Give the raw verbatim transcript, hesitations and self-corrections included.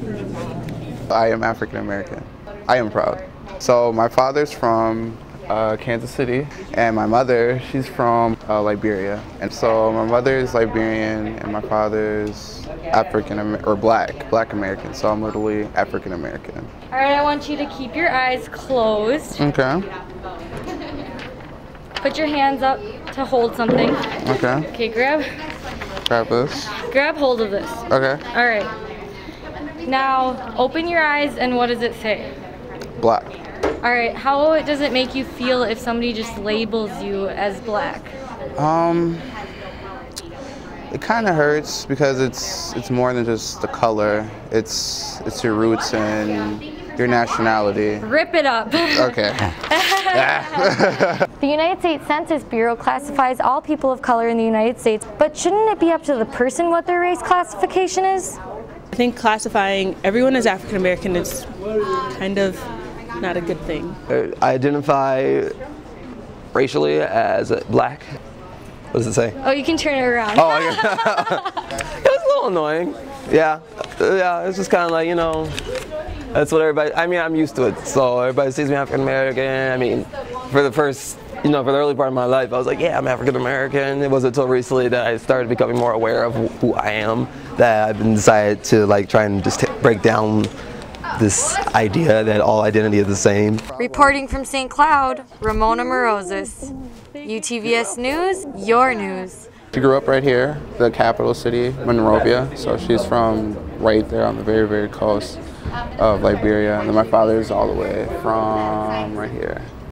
I am African American. I am proud. So my father's from uh, Kansas City, and my mother, she's from uh, Liberia. And so my mother is Liberian, and my father's African or black, black American. So I'm literally African American. All right, I want you to keep your eyes closed. Okay. Put your hands up to hold something. Okay. Okay, grab. Grab this. Grab hold of this. Okay. All right. Now, open your eyes, and what does it say? Black. All right, how does it make you feel if somebody just labels you as black? Um, it kind of hurts because it's it's more than just the color. It's it's your roots and your nationality. Rip it up. Okay. The United States Census Bureau classifies all people of color in the United States, but shouldn't it be up to the person what their race classification is? I think classifying everyone as African American is kind of not a good thing. I identify racially as black. What does it say? Oh, you can turn it around. Oh, yeah. It was a little annoying. Yeah, yeah. It's just kind of like, you know, that's what everybody. I mean, I'm used to it. So everybody sees me African American. I mean, for the first, you know, for the early part of my life, I was like, yeah, I'm African American. It wasn't until recently that I started becoming more aware of who I am that I've been decided to like try and just break down this idea that all identity is the same. Reporting from Saint Cloud, Ramona Morozes. U T V S News, your news. She grew up right here, the capital city, Monrovia. So she's from right there on the very, very coast of Liberia. And then my father's all the way from right here.